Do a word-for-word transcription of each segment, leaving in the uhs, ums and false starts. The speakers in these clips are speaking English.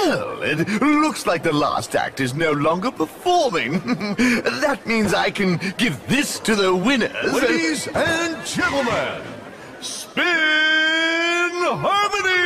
Well, it looks like the last act is no longer performing. That means I can give this to the winners. Ladies and gentlemen, Spin Harmony!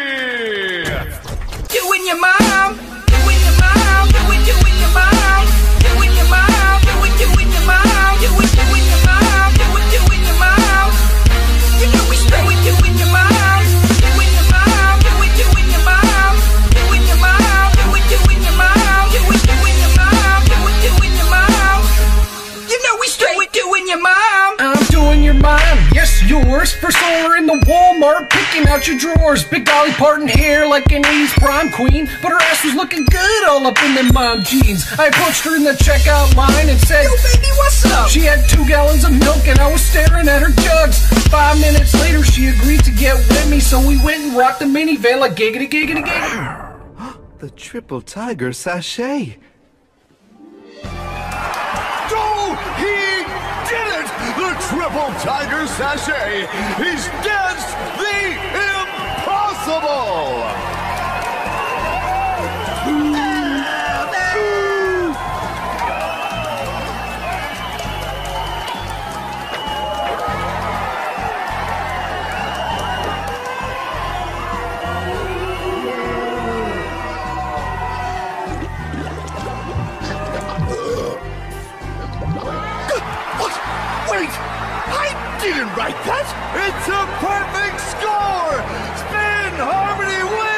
Doing your mom, doing your mom, doing, doing your mom, doing your mom, doing, doing your mom, doing, doing your mom, doing, doing your mom. You know we straight with doing your mom, doing your mom, doing, doing your mom, doing your mom, doing, doing your mom, doing, doing your mom, doing, doing your mom. You know we straight with doing your mom. I'm doing your mom, yes yours. First order in the Walmart, picking out your drawers. Big Dolly Parton hair like an eighties prom queen, but her ass was looking good all up in them mom jeans. I approached her in the checkout line and said, Yo baby, what's up? she had two gallons of milk and I was staring at her jugs. Five minutes later she agreed to get with me, so we went and rocked the minivan like giggity giggity giggity. The triple tiger sachet. Oh, he did it! The triple tiger sachet! He's danced the impossible! Wait! I didn't write that! It's a perfect score! Spin Harmony wins!